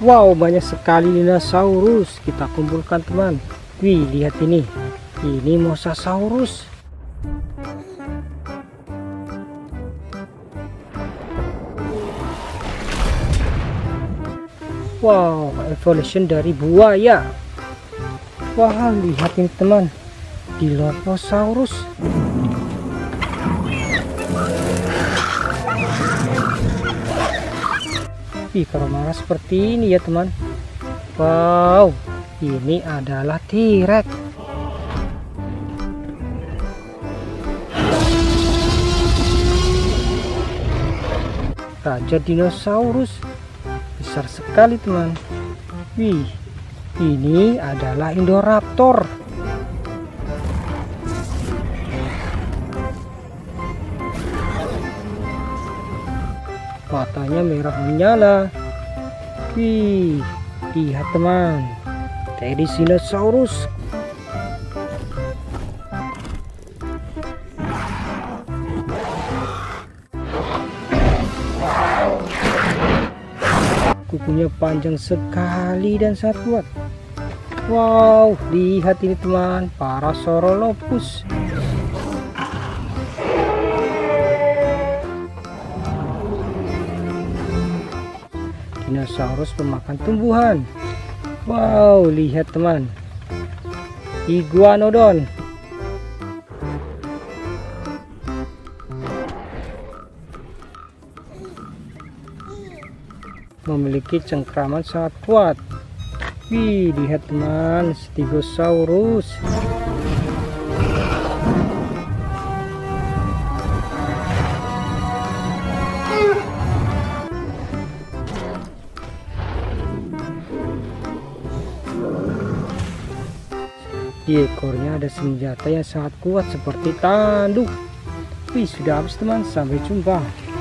Wow, banyak sekali dinosaurus. Kita kumpulkan teman. Wih, lihat ini. Ini Mosasaurus. Wow, evolution dari buaya. Wah, lihat ini teman. Dilophosaurus. Ih, kalau marah seperti ini ya teman. Wow, ini adalah T-Rex. Raja dinosaurus. Besar sekali teman. Wih, ini adalah Indoraptor. Matanya merah menyala. Wih, lihat teman, Teddycinosaurus. Kukunya panjang sekali dan sangat kuat. Wow, lihat ini teman, Parasaurolophus. Dinosaurus pemakan tumbuhan. Wow, lihat teman, Iguanodon. Memiliki cengkraman sangat kuat. Wih, lihat teman, Stegosaurus. Di ekornya ada senjata yang sangat kuat seperti tanduk. Wih, sudah habis teman, sampai jumpa.